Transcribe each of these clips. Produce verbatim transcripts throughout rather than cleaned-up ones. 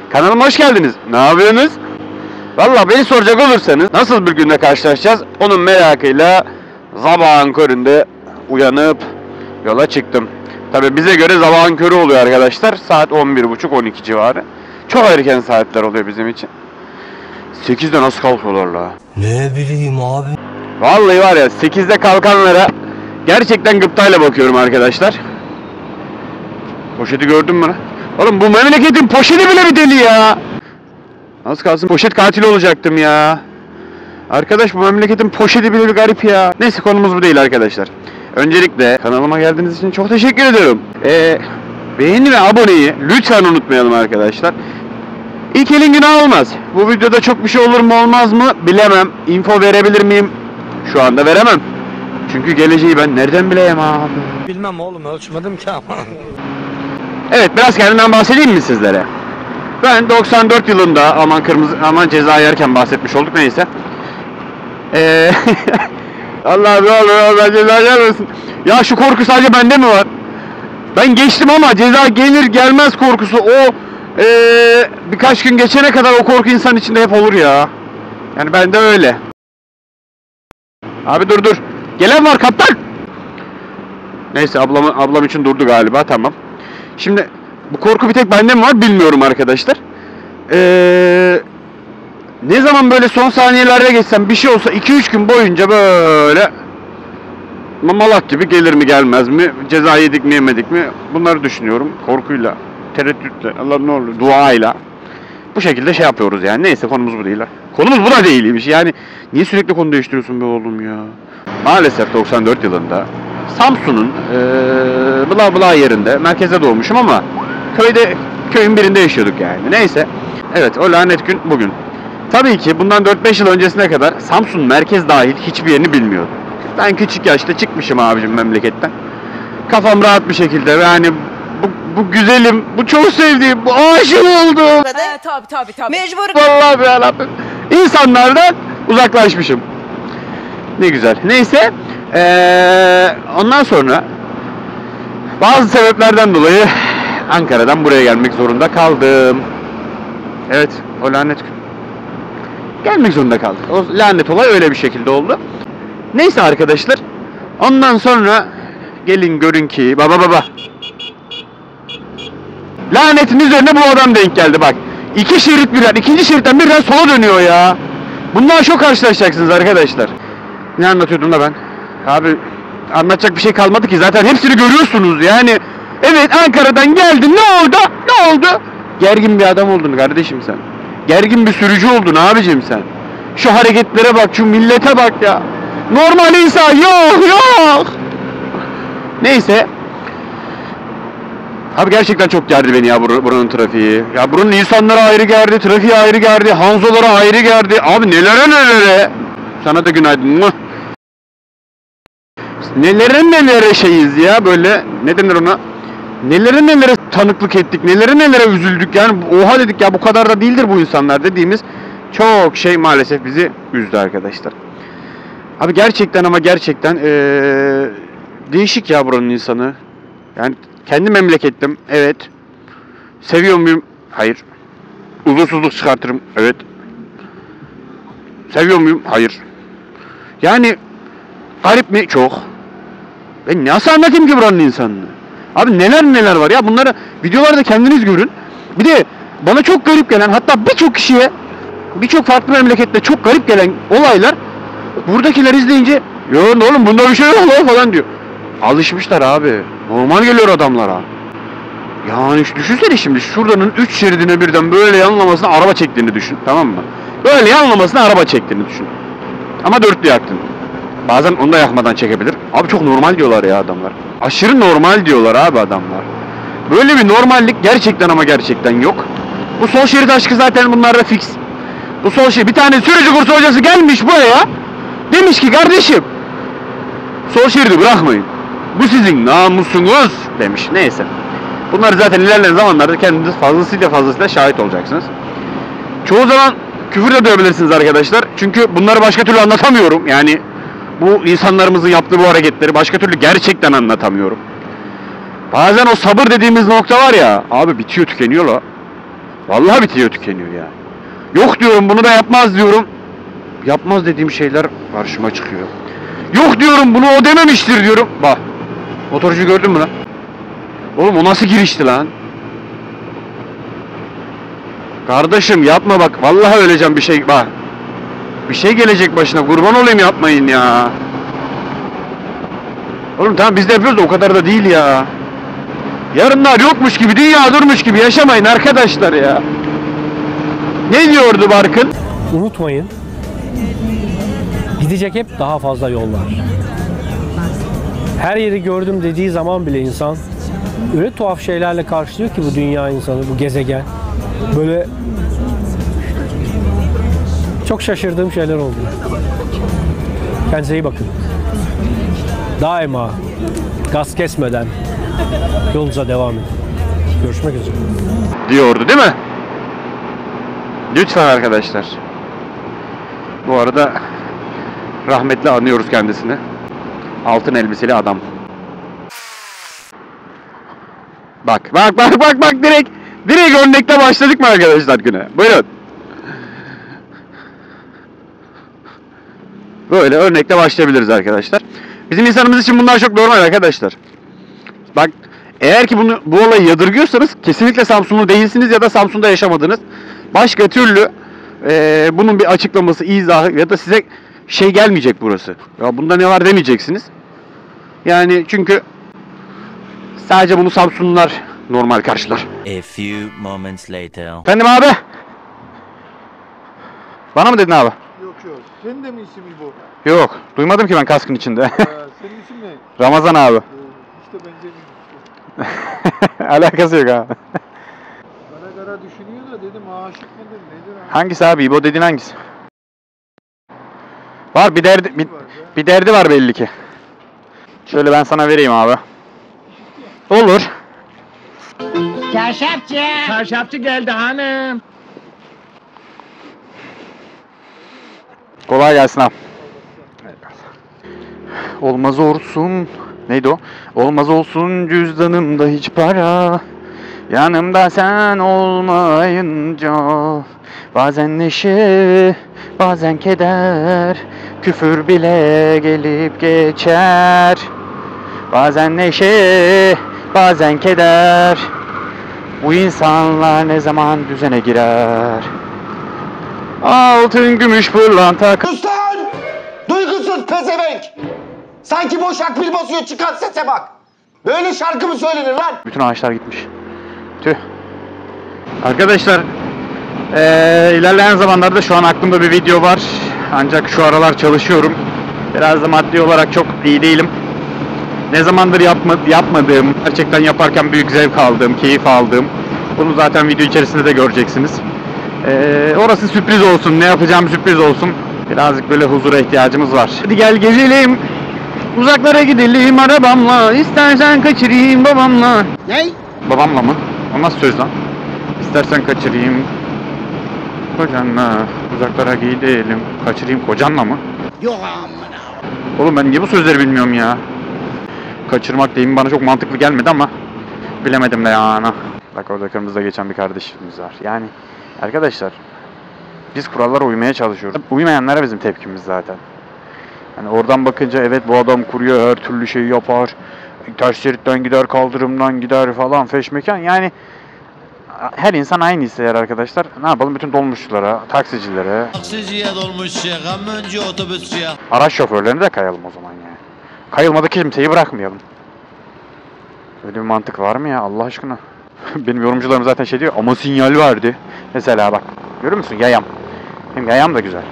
Kanalıma hoş geldiniz. Ne yapıyorsunuz? Vallahi beni soracak olursanız nasıl bir günle karşılaşacağız? Onun merakıyla sabahın köründe uyanıp yola çıktım. Tabi bize göre sabahın körü oluyor arkadaşlar. Saat on bir buçuk on iki civarı. Çok erken saatler oluyor bizim için. sekizde nasıl kalkıyorlar la? Ne bileyim abi. Vallahi var ya, sekizde kalkanlara gerçekten gıptayla bakıyorum arkadaşlar. Poşeti gördün mü lan? Oğlum bu memleketin poşeti bile bir deli ya. Az kalsın poşet katili olacaktım ya. Arkadaş bu memleketin poşeti bile bir garip ya. Neyse, konumuz bu değil arkadaşlar. Öncelikle kanalıma geldiğiniz için çok teşekkür ediyorum. Ee, beğeni ve aboneyi lütfen unutmayalım arkadaşlar. İlk elin günah olmaz. Bu videoda çok bir şey olur mu olmaz mı bilemem. Info verebilir miyim? Şu anda veremem. Çünkü geleceği ben nereden bileyim abi? Bilmem oğlum, ölçmedim ki ama. Evet, biraz kendimden bahsedeyim mi sizlere? Ben doksan dört yılında aman kırmızı aman ceza yerken bahsetmiş olduk, neyse. Eee Allah ne olur Allah ceza gelmesin. Ya şu korku sadece bende mi var? Ben geçtim ama ceza gelir gelmez korkusu o ee, birkaç gün geçene kadar o korku insan içinde hep olur ya. Yani bende öyle. Abi dur dur. Gelen var kaptan. Neyse, ablam, ablam için durdu galiba, tamam. Şimdi bu korku bir tek bende mi var bilmiyorum arkadaşlar. Ee, ne zaman böyle son saniyelerde geçsem bir şey olsa iki üç gün boyunca böyle malak gibi gelir mi gelmez mi, ceza yedik mi yemedik mi, bunları düşünüyorum korkuyla, tereddütle, Allah ne olur duayla. Bu şekilde şey yapıyoruz yani. Neyse, konumuz bu değil. Konumuz bu da değilmiş yani. Niye sürekli konu değiştiriyorsun be oğlum ya? Maalesef doksan dört yılında Samsun'un ee, bla bla yerinde, merkezde doğmuşum ama köyde, köyün birinde yaşıyorduk yani. Neyse. Evet, o lanet gün bugün. Tabii ki bundan dört beş yıl öncesine kadar Samsun merkez dahil hiçbir yerini bilmiyordum. Ben küçük yaşta çıkmışım abicim memleketten. Kafam rahat bir şekilde yani bu, bu güzelim, bu çok sevdiğim, bu aşık oldum. He, tabi tabi tabi. Mecbur. Vallahi be Rabbim. İnsanlardan uzaklaşmışım. Ne güzel. Neyse. Ee, ondan sonra bazı sebeplerden dolayı Ankara'dan buraya gelmek zorunda kaldım. Evet, o lanet gün. Gelmek zorunda kaldık. O lanet olay öyle bir şekilde oldu. Neyse arkadaşlar. Ondan sonra gelin görün ki baba baba. Lanetin üzerine bu adam denk geldi bak. İki şerit birden, ikinci şeritten birden sola dönüyor ya. Bundan çok karşılaşacaksınız arkadaşlar. Ne anlatıyordum da ben? Abi anlatacak bir şey kalmadı ki, zaten hepsini görüyorsunuz yani. Evet, Ankara'dan geldin, ne oldu? Ne oldu? Gergin bir adam oldun kardeşim sen. Gergin bir sürücü oldun abicim sen. Şu hareketlere bak, şu millete bak ya. Normal insan yok yok. Neyse. Abi gerçekten çok gerdi beni ya bur- buranın trafiği. Ya buranın insanları ayrı gerdi, trafiği ayrı gerdi, Hanzolara ayrı gerdi. Abi nelere nelere. Sana da günaydın mı? Nelere nelere şeyiz ya böyle, ne denir ona? Nelere nelere tanıklık ettik, nelere nelere üzüldük yani, oha dedik ya, bu kadar da değildir bu insanlar dediğimiz çok şey maalesef bizi üzdü arkadaşlar. Abi gerçekten ama gerçekten ee, değişik ya buranın insanı. Yani kendi memlekettim, evet. Seviyor muyum? Hayır. Huzursuzluk çıkartırım, evet. Seviyor muyum? Hayır. Yani garip mi? Çok. Ben nasıl anlatayım ki buranın insanını? Abi neler neler var ya, bunları videolarda kendiniz görün. Bir de bana çok garip gelen, hatta birçok kişiye, birçok farklı memlekette çok garip gelen olaylar buradakiler izleyince ya oğlum bunda bir şey yok lan falan diyor. Alışmışlar abi. Normal geliyor adamlara. Yani düşünsene şimdi şuradanın üç şeridine birden böyle yanlamasına araba çektiğini düşün, tamam mı? Böyle yanlamasına araba çektiğini düşün. Ama dörtlü yaktın. Bazen onu da yakmadan çekebilir. Abi çok normal diyorlar ya adamlar. Aşırı normal diyorlar abi adamlar. Böyle bir normallik gerçekten ama gerçekten yok. Bu sol şerit aşkı zaten bunlarda fix. Bu sol şerit, bir tane sürücü kursu hocası gelmiş buraya. Demiş ki kardeşim, sol şeridi bırakmayın. Bu sizin namusunuz demiş. Neyse. Bunları zaten ilerleyen zamanlarda kendiniz fazlasıyla fazlasıyla şahit olacaksınız. Çoğu zaman küfür de duyabilirsiniz arkadaşlar. Çünkü bunları başka türlü anlatamıyorum. Yani bu insanlarımızın yaptığı bu hareketleri başka türlü gerçekten anlatamıyorum. Bazen o sabır dediğimiz nokta var ya, abi bitiyor, tükeniyor la. Vallahi bitiyor, tükeniyor yani. Yok diyorum, bunu da yapmaz diyorum. Yapmaz dediğim şeyler karşıma çıkıyor. Yok diyorum, bunu o dememiştir diyorum. Bak. Motorcu gördün mü lan? Oğlum o nasıl girişti lan? Kardeşim yapma bak. Vallahi öleceğim, bir şey bak. Bir şey gelecek başına. Kurban olayım, yapmayın ya. Oğlum tamam biz de yapıyoruz da o kadar da değil ya. Yarınlar yokmuş gibi, dünya durmuş gibi yaşamayın arkadaşlar ya. Ne diyordu Barkın? Unutmayın, gidecek hep daha fazla yol var. Her yeri gördüm dediği zaman bile insan öyle tuhaf şeylerle karşılıyor ki bu dünya insanı, bu gezegen. Böyle çok şaşırdığım şeyler oldu. Kendinize iyi bakın. Daima gaz kesmeden yolunuza devam edin. Görüşmek üzere. Diyordu değil mi? Lütfen arkadaşlar. Bu arada rahmetli anıyoruz kendisini. Altın elbiseli adam. Bak bak bak bak bak direkt direkt örnekte başladık mı arkadaşlar güne? Buyurun. Böyle örnekte başlayabiliriz arkadaşlar. Bizim insanımız için bunlar çok normal arkadaşlar. Bak eğer ki bunu bu olayı yadırgıyorsanız kesinlikle Samsunlu değilsiniz ya da Samsun'da yaşamadınız. Başka türlü e, bunun bir açıklaması, izahı ya da size şey gelmeyecek burası. Ya bunda ne var demeyeceksiniz. Yani çünkü sadece bunu Samsunlular normal karşılar. A few moments later. Efendim abi? Bana mı dedin abi? Yok yok. Senin de mi isim bu? Yok. Duymadım ki ben kaskın içinde. Ee, senin isim ne? Ramazan abi. Ee, işte benzemiyor. Alakası yok abi. Kara kara düşünüyor da dedim aşık mıdır nedir abi? Hangisi abi? İbo dediğin hangisi? Var bir derdi bir, Var be. bir derdi var belli ki. Şöyle ben sana vereyim abi. Olur. Çarşafçı. Çarşafçı geldi hanım. Kolay gelsin abi. Olmaz olsun. Neydi o? Olmaz olsun cüzdanımda hiç para. Yanımda sen olmayınca. Bazen neşe, bazen keder. Küfür bile gelip geçer. Bazen neşe, bazen keder. Bu insanlar ne zaman düzene girer? Altın, gümüş, pırlanta. Sus lan! Duygusuz pezevenk! Sanki boş akbil basıyor, çıkan sese bak! Böyle şarkı mı söylenir lan? Bütün ağaçlar gitmiş. Tüh. Arkadaşlar, ee, ilerleyen zamanlarda şu an aklımda bir video var. Ancak şu aralar çalışıyorum. Biraz da maddi olarak çok iyi değilim. Ne zamandır yapma, yapmadığım, gerçekten yaparken büyük zevk aldığım, keyif aldığım. Bunu zaten video içerisinde de göreceksiniz. Ee, orası sürpriz olsun, ne yapacağım sürpriz olsun. Birazcık böyle huzura ihtiyacımız var. Hadi gel gezelim, uzaklara gidelim arabamla. İstersen kaçırayım babamla. Ne? Babamla mı? O nasıl söz lan? İstersen kaçırayım kocanla, uzaklara gidelim. Kaçırayım kocanla mı? Yok amına. Oğlum ben niye bu sözleri bilmiyorum ya? Kaçırmak deyimi bana çok mantıklı gelmedi ama bilemedim de yani. Bak orada kırmızıda geçen bir kardeşimiz var. Yani arkadaşlar biz kurallara uymaya çalışıyoruz. Uymayanlara bizim tepkimiz zaten. Yani oradan bakınca evet bu adam kuruyor, her türlü şeyi yapar. Ters şeritten gider, kaldırımdan gider falan feşmekan. Yani her insan aynı hisseder arkadaşlar. Ne yapalım bütün dolmuşçulara, taksicilere, Taksiciye, dolmuşçuya, kamyoncuya, otobüsçüye. araç şoförlerine de kayalım o zaman yani. Kayılmadık kimseyi bırakmayalım. Böyle bir mantık var mı ya Allah aşkına? Benim yorumcularım zaten şey diyor ama sinyal verdi. Mesela bak görüyor musun yayam. Hem yayam da güzel.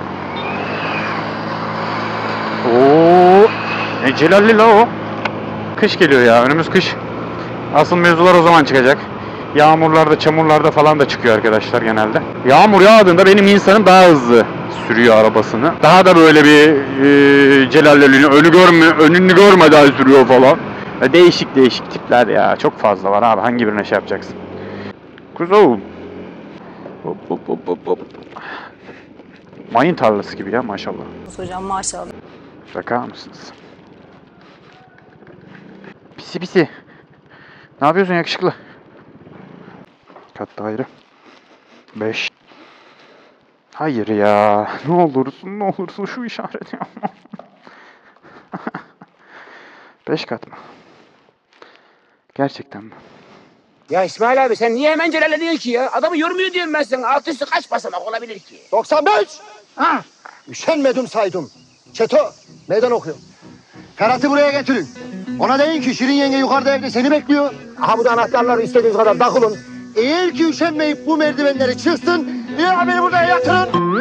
Oo, ne celalli la o. Kış geliyor ya, önümüz kış. Asıl mevzular o zaman çıkacak. Yağmurlarda, çamurlarda falan da çıkıyor arkadaşlar genelde. Yağmur yağdığında benim insanım daha hızlı sürüyor arabasını. Daha da böyle bir e, celalliliğini, önü görme, önünü görmeden sürüyor falan. Ya değişik değişik tipler ya. Çok fazla var abi. Hangi birine şey yapacaksın? Kuzum. Hop hop hop hop hop. Mayın tarlası gibi ya maşallah. Hocam maşallah. Bakar mısınız? Pisi pisi. Ne yapıyorsun yakışıklı? Kat daire. beş. Hayır ya. Ne olursun ne olursun şu işareti yapma. beş kat mı? Gerçekten mi? Ya İsmail abi sen niye hemen celalleniyorsun ki ya? Adamı yormuyor diyorum ben sana. Alt üstü kaç basamak olabilir ki? doksan beş. Ha. Üşenmedim saydım. Çeto meydan okuyor. Ferhat'ı buraya getirin. Ona deyin ki Şirin yenge yukarıda evde seni bekliyor. Aha bu da anahtarları istediğiniz kadar takılın. Eğer ki üşenmeyip bu merdivenleri çıksın, ya beni buraya yatırın.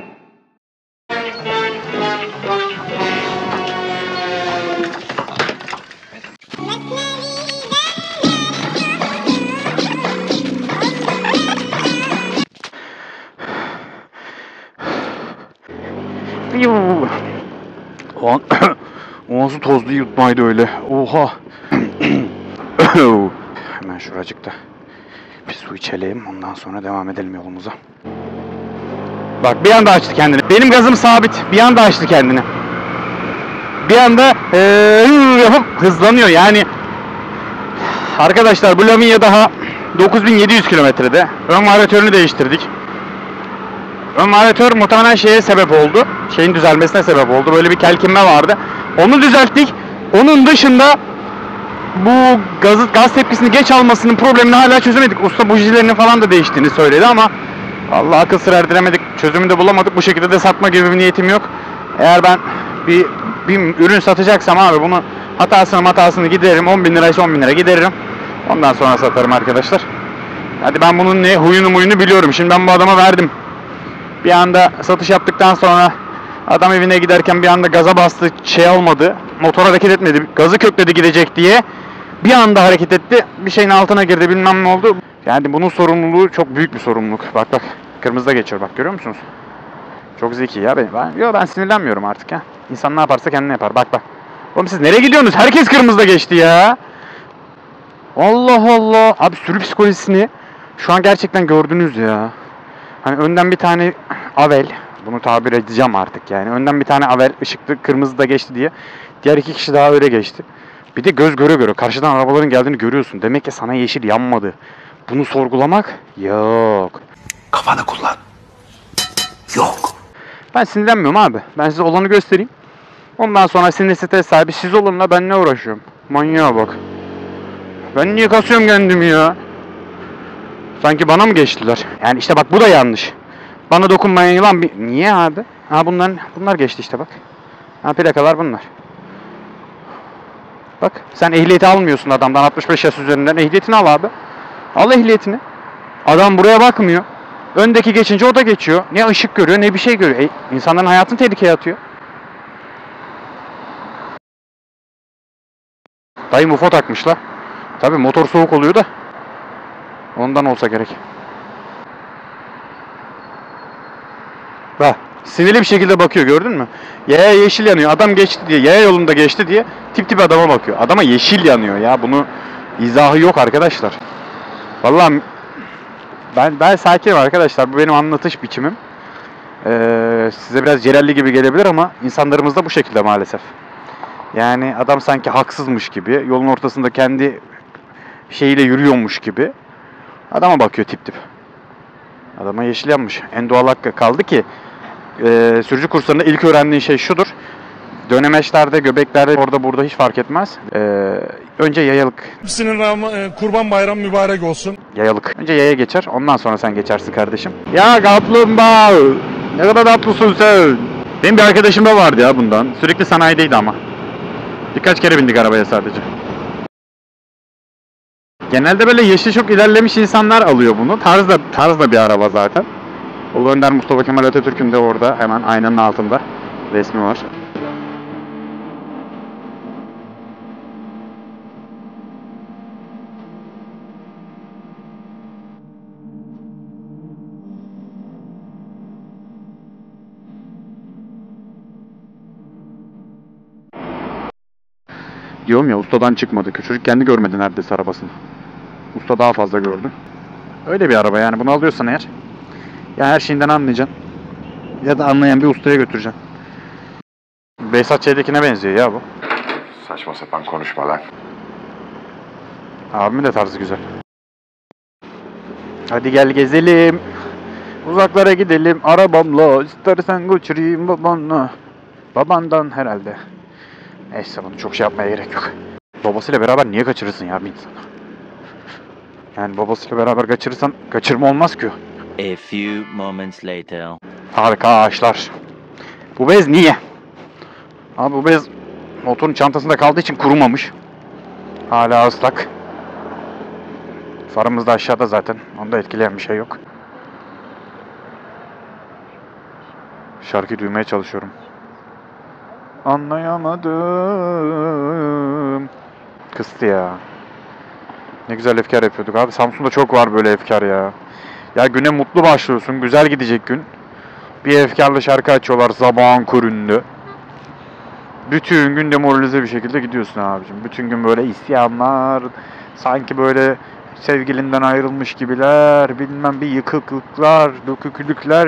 O an o nasıl tozlu yutmaydı öyle. Oha. Hemen şuracıkta bir su içelim. Ondan sonra devam edelim yolumuza. Bak bir anda açtı kendini. Benim gazım sabit. Bir anda açtı kendini. Bir anda ee, yapıp hızlanıyor. Yani arkadaşlar bu Lamiya daha dokuz bin yedi yüz kilometrede. Ön varyatörünü değiştirdik. Ön varyatör muhtemelen şeye sebep oldu. Şeyin düzelmesine sebep oldu. Böyle bir kelkinme vardı. Onu düzelttik. Onun dışında bu gaz, gaz tepkisini geç almasının problemini hala çözemedik. Usta bujilerini falan da değiştiğini söyledi ama Allah akıl sır erdiremedik. Çözümünü de bulamadık. Bu şekilde de satma gibi bir niyetim yok. Eğer ben bir, bir ürün satacaksam abi bunu hatasını hatasını gideririm. on bin liraysa on bin lira gideririm. Ondan sonra satarım arkadaşlar. Hadi ben bunun ne huyunu muyunu biliyorum. Şimdi ben bu adama verdim. Bir anda satış yaptıktan sonra adam evine giderken bir anda gaza bastı, şey olmadı, motor hareket etmedi, gazı kökledi gidecek diye bir anda hareket etti, bir şeyin altına girdi, bilmem ne oldu. Yani bunun sorumluluğu çok büyük bir sorumluluk. Bak bak, kırmızıda geçiyor bak, görüyor musunuz? Çok zeki ya ben. ben yo ben sinirlenmiyorum artık ya. İnsan ne yaparsa kendine yapar. Bak bak. Oğlum siz nereye gidiyorsunuz? Herkes kırmızıda geçti ya. Allah Allah. Abi sürü psikolojisini şu an gerçekten gördünüz ya. Hani önden bir tane Avel, bunu tabir edeceğim artık yani. Önden bir tane Avel ışıklı kırmızıda geçti diye. Diğer iki kişi daha öyle geçti. Bir de göz göre göre karşıdan arabaların geldiğini görüyorsun. Demek ki sana yeşil yanmadı. Bunu sorgulamak yok. Kafanı kullan. Yok. Ben sinirlenmiyorum abi. Ben size olanı göstereyim. Ondan sonra sinir stres sahibi siz olun la, ben ne uğraşıyorum? Manyağa bak. Ben niye kasıyorum kendimi ya? Sanki bana mı geçtiler? Yani işte bak bu da yanlış. Bana dokunmayan yılan bir... Niye abi? Ha bunlar, bunlar geçti işte bak. Ha plakalar bunlar. Bak sen ehliyeti almıyorsun adamdan altmış beş yaş üzerinden. Ehliyetini al abi. Al ehliyetini. Adam buraya bakmıyor. Öndeki geçince o da geçiyor. Ne ışık görüyor ne bir şey görüyor. E, insanların hayatını tehlikeye atıyor. Dayı mufo takmışlar. Tabii motor soğuk oluyor da. Ondan olsa gerek. Bak sinirli bir şekilde bakıyor, gördün mü? Yaya yeşil yanıyor. Adam geçti diye, yaya yolunda geçti diye tip tip adama bakıyor. Adama yeşil yanıyor ya. Bunu izahı yok arkadaşlar. Vallahi ben ben sakinim arkadaşlar. Bu benim anlatış biçimim. Ee, size biraz celalli gibi gelebilir ama insanlarımız da bu şekilde maalesef. Yani adam sanki haksızmış gibi, yolun ortasında kendi şeyiyle yürüyormuş gibi adama bakıyor tip tip. Adama yeşil yanmış. En doğal hakkı. Kaldı ki e, sürücü kurslarında ilk öğrendiğin şey şudur. Dönemeçlerde, göbeklerde, orada burada hiç fark etmez. E, önce yayalık. Hepsinin kurban bayramı mübarek olsun. Yayalık. Önce yaya geçer, ondan sonra sen geçersin kardeşim. Ya kaplumbağa! Ne kadar tatlısın sen. Benim bir arkadaşım da vardı ya bundan. Sürekli sanayideydi ama. Birkaç kere bindik arabaya sadece. Genelde böyle yaşı çok ilerlemiş insanlar alıyor bunu. Tarz da, tarz da bir araba zaten. Ulu Önder Mustafa Kemal Atatürk'ün de orada hemen aynanın altında resmi var. Diyorum ya, ustadan çıkmadı. Çocuk kendi görmedi neredeyse arabasını. Usta daha fazla gördü. Öyle bir araba yani, bunu alıyorsan eğer ya her şeyinden anlayacaksın ya da anlayan bir ustaya götüreceksin. Behzat Ç'dekine benziyor ya bu. Saçma sapan konuşma lan. Abimin de tarzı güzel. Hadi gel gezelim. Uzaklara gidelim arabamla, istersen götüreyim babanla. Babandan herhalde. Neyse bunu çok şey yapmaya gerek yok. Babasıyla beraber niye kaçırırsın ya bir insanı? Yani babasıyla beraber kaçırırsan kaçırma olmaz ki. A few moments later. Harika ağaçlar. Bu bez niye? Abi bu bez motorun çantasında kaldığı için kurumamış. Hala ıslak. Farımız da aşağıda zaten. Onda etkileyen bir şey yok. Şarkıyı duymaya çalışıyorum. Anlayamadım. Kıstı ya. Ne güzel efkar yapıyorduk abi. Samsun'da çok var böyle efkar ya. Ya güne mutlu başlıyorsun. Güzel gidecek gün. Bir efkarlı şarkı açıyorlar sabahın köründe. Bütün gün demoralize bir şekilde gidiyorsun abicim. Bütün gün böyle isyanlar. Sanki böyle sevgilinden ayrılmış gibiler. Bilmem bir yıkıklıklar, döküklükler.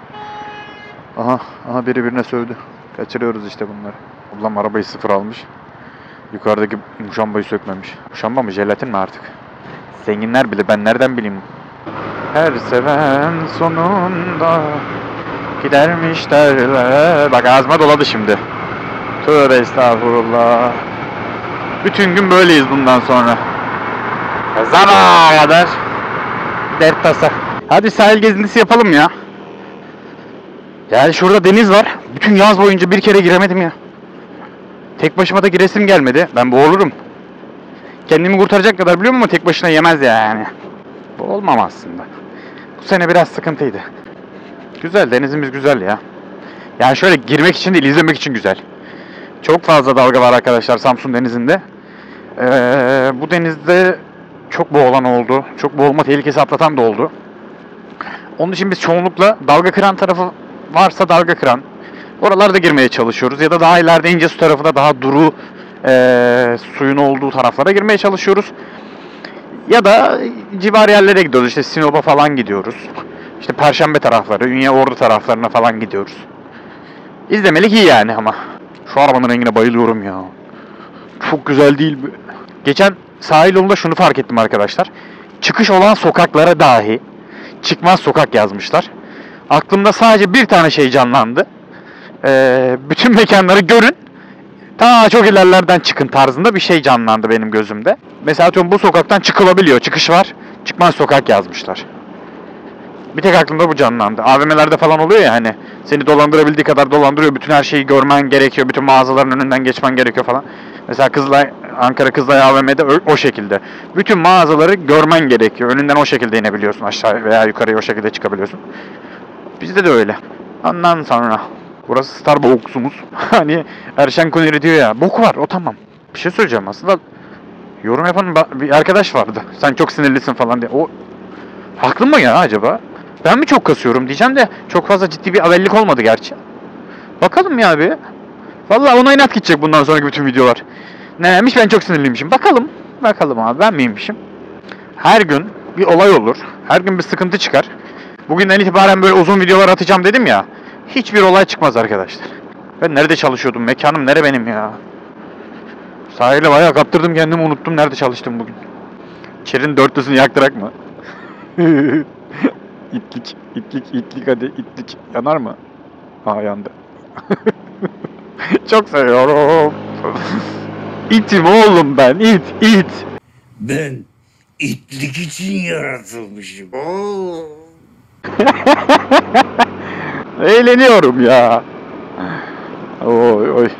Aha, aha biri birine sövdü. Kaçırıyoruz işte bunları. Ablam arabayı sıfır almış. Yukarıdaki muşambayı sökmemiş. Muşamba mı, jelatin mi artık? Zenginler bile, ben nereden bileyim? Her seven sonunda gidermiş derler. Bak ağzıma doladı şimdi. Tövbe estağfurullah. Bütün gün böyleyiz bundan sonra. Sabaha kadar dert tasa. Hadi sahil gezintisi yapalım ya. Yani şurada deniz var. Bütün yaz boyunca bir kere giremedim ya. Tek başıma da giresim gelmedi. Ben boğulurum. Kendimi kurtaracak kadar biliyorum ama tek başına yemez yani. Boğulmam aslında. Bu sene biraz sıkıntıydı. Güzel, denizimiz güzel ya. Yani şöyle girmek için değil, izlemek için güzel. Çok fazla dalga var arkadaşlar Samsun denizinde. Ee, bu denizde çok boğulan oldu. Çok boğulma tehlikesi atlatan da oldu. Onun için biz çoğunlukla dalga kıran tarafı varsa dalga kıran. Oralarda girmeye çalışıyoruz. Ya da daha ileride ince su tarafında daha duru e, suyun olduğu taraflara girmeye çalışıyoruz. Ya da civar yerlere gidiyoruz. İşte Sinop'a falan gidiyoruz. İşte Perşembe tarafları, Ünye Ordu taraflarına falan gidiyoruz. İzlemelik iyi yani ama. Şu arabanın rengine bayılıyorum ya. Çok güzel değil mi? Geçen sahil yolunda şunu fark ettim arkadaşlar. Çıkış olan sokaklara dahi çıkmaz sokak yazmışlar. Aklımda sadece bir tane şey canlandı. Ee, bütün mekanları görün. Ta çok ilerlerden çıkın tarzında bir şey canlandı benim gözümde. Mesela atıyorum bu sokaktan çıkılabiliyor. Çıkış var. Çıkmaz sokak yazmışlar. Bir tek aklımda bu canlandı. A V M'lerde falan oluyor ya hani. Seni dolandırabildiği kadar dolandırıyor. Bütün her şeyi görmen gerekiyor. Bütün mağazaların önünden geçmen gerekiyor falan. Mesela Kızılay, Ankara Kızılay A V M'de o şekilde. Bütün mağazaları görmen gerekiyor. Önünden o şekilde inebiliyorsun. Aşağı veya yukarıya o şekilde çıkabiliyorsun. Bizde de öyle. Ondan sonra. Burası Starbucks'umuz. Hani Erşen Kuneri diyor ya. Bok var o tamam. Bir şey söyleyeceğim aslında. Yorum yapan bir arkadaş vardı. Sen çok sinirlisin falan diye. O haklı mı ya acaba? Ben mi çok kasıyorum diyeceğim de çok fazla ciddi bir avellik olmadı gerçi. Bakalım ya bir. Vallahi ona inat gidecek bundan sonraki bütün videolar. Neymiş ben çok sinirliymişim. Bakalım. Bakalım abi ben miymişim? Her gün bir olay olur. Her gün bir sıkıntı çıkar. Bugünden itibaren böyle uzun videolar atacağım dedim ya. Hiçbir olay çıkmaz arkadaşlar. Ben nerede çalışıyordum? Mekanım nere benim ya? Sahile bayağı kaptırdım kendimi unuttum nerede çalıştım bugün. Çerin dörtlüsünü yaktırak mı? itlik, itlik, itlik hadi itlik. Yanar mı? Aa yandı. Çok seviyorum. İtim oğlum ben it it. Ben itlik için yaratılmışım. Eğleniyorum ya. Oy oy.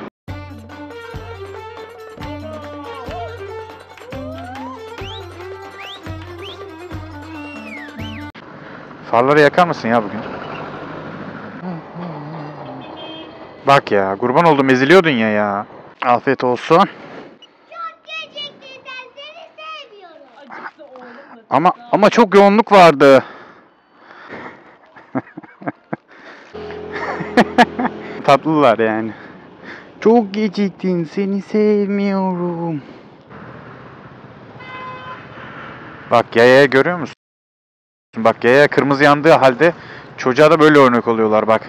Farları yakar mısın ya bugün? Bak ya kurban oldum eziliyordun ya ya. Afiyet olsun. Çok geciktin sen seni sevmiyorum. Ama ama çok yoğunluk vardı. Tatlılar yani. Çok geciktin seni sevmiyorum. Bak yayaya görüyor musun? Bak yaya kırmızı yandığı halde çocuğa da böyle örnek oluyorlar bak.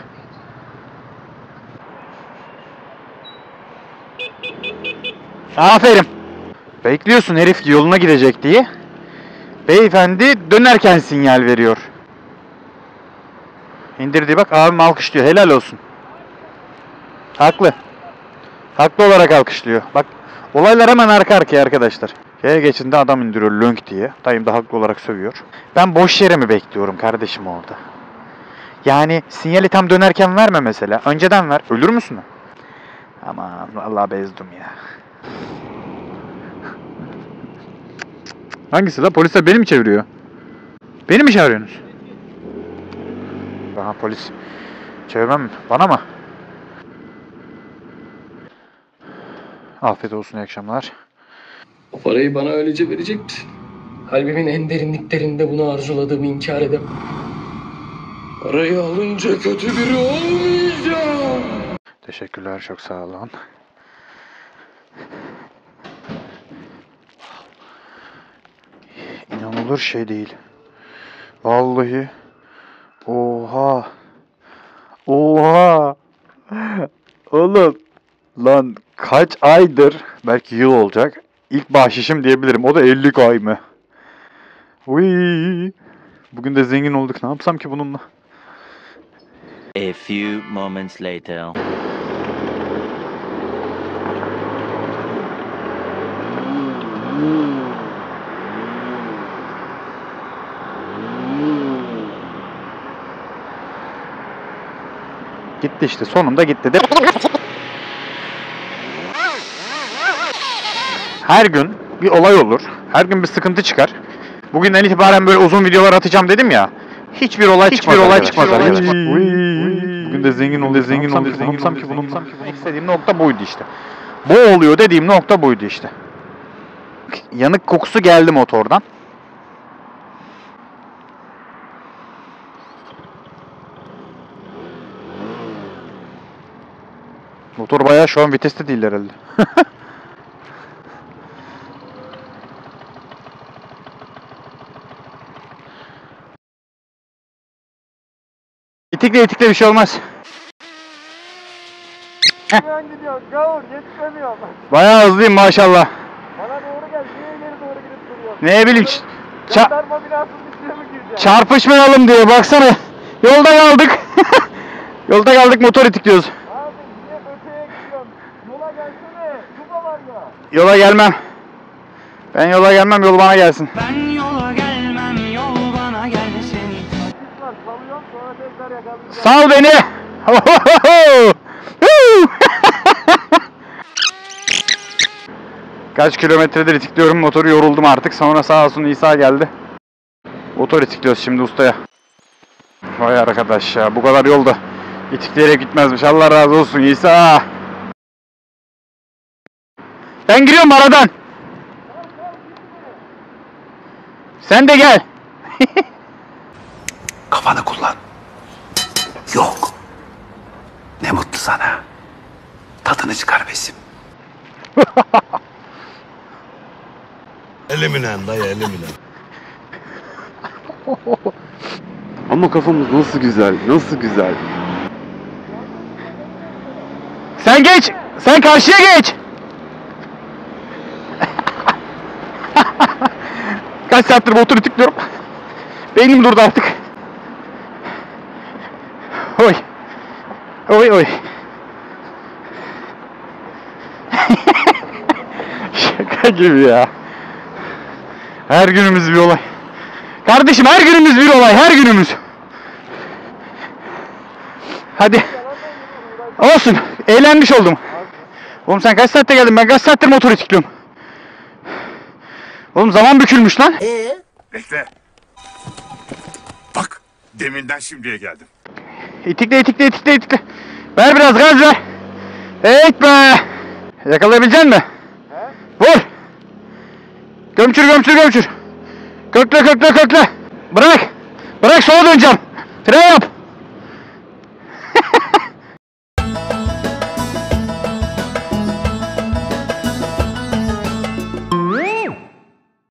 Aferin. Bekliyorsun herif yoluna gidecek diye. Beyefendi dönerken sinyal veriyor. İndirdi bak, abim alkışlıyor. Helal olsun. Haklı. Haklı olarak alkışlıyor. Bak, olaylar hemen arka arkaya arkadaşlar. Yaya geçidinde adam indiriyor lönk diye. Dayım da haklı olarak sövüyor. Ben boş yere mi bekliyorum kardeşim orada? Yani sinyali tam dönerken verme mesela. Önceden ver. Ölür müsün? Aman vallahi bezdim ya. Hangisi la? Polisler beni mi çeviriyor? Beni mi çağırıyorsunuz? Aha polis. Çevirmem mi? Bana mı? Afiyet olsun, iyi akşamlar. O parayı bana öylece verecekti. Kalbimin en derinliklerinde bunu arzuladığımı inkar edemem. Parayı alınca kötü biri olmayacağım. Teşekkürler, çok sağ olun. İnanılır şey değil. Vallahi. Oha. Oha. Oğlum. Lan kaç aydır, belki yıl olacak, İlk bahşişim diyebilirim. O da elli ay mı? Uy. Bugün de zengin olduk. Ne yapsam ki bununla? A few moments later. Gitti işte. Sonunda gitti. De Her gün bir olay olur. Her gün bir sıkıntı çıkar. Bugünden itibaren böyle uzun videolar atacağım dedim ya. Hiçbir olay çıkmadı. Hiçbir olay çıkmadı arkadaşlar. Bugün de zengin oldu, zengin oldu. Zengin ki bunun istediğim nokta buydu işte. Bu oluyor dediğim nokta buydu işte. Yanık kokusu geldi motordan. Motor bayağı şu an viteste değil herhalde. İtikle itikle bir şey olmaz. Ben gidiyorum. Gavur yetişemiyorum. Bayağı hızlıyım maşallah. Bana doğru gel. Niye geri doğru gidip duruyorsun? Ne bileyim. Ça Jandarma binasının içine mi gireceksin? çarpışmayalım diye baksana. Yolda kaldık. Yolda kaldık, motor itikliyoruz. Abi niye öteye gidiyorsun? Yola gelsene. Yuba var ya. Yola gelmem. Ben yola gelmem, yol bana gelsin. Ben yola gelmem, yol bana gelsin. Asistan salıyorsun sonra tekrar yakalayacağım. Sal beni. Kaç kilometredir itikliyorum motoru, yoruldum artık. Sonra sağ olsun İsa geldi. Motor itikliyoruz şimdi ustaya. Vay arkadaş ya, bu kadar yolda itikleyerek gitmezmiş. Allah razı olsun İsa. Ben giriyorum aradan. Sen de gel. Kafanı kullan. Yok. Ne mutlu sana. Tadını çıkar besim. Eliminen dayı eliminen. Ama kafamız nasıl güzel, nasıl güzel. Sen geç, sen karşıya geç. Kaç saattir motoru tıklıyorum. Beynim durdu artık. Oy. Oy oy. Şaka gibi ya. Her günümüz bir olay. Kardeşim her günümüz bir olay, her günümüz. Hadi. Olsun, eğlenmiş oldum. Oğlum sen kaç saatte geldin? Ben kaç saattir motoru tıklıyorum. Oğlum zaman bükülmüş lan. Ee? Bekle. Bak, deminden şimdiye geldim. İtikle, itikle, itikle, itikle. Ver biraz gaz ver. Evet be. Yakalayabilecek misin? Vur. Gömçür, gömçür, gömçür. Kökle, kökle, kökle. Bırak. Bırak, sola döneceğim. Fren yap.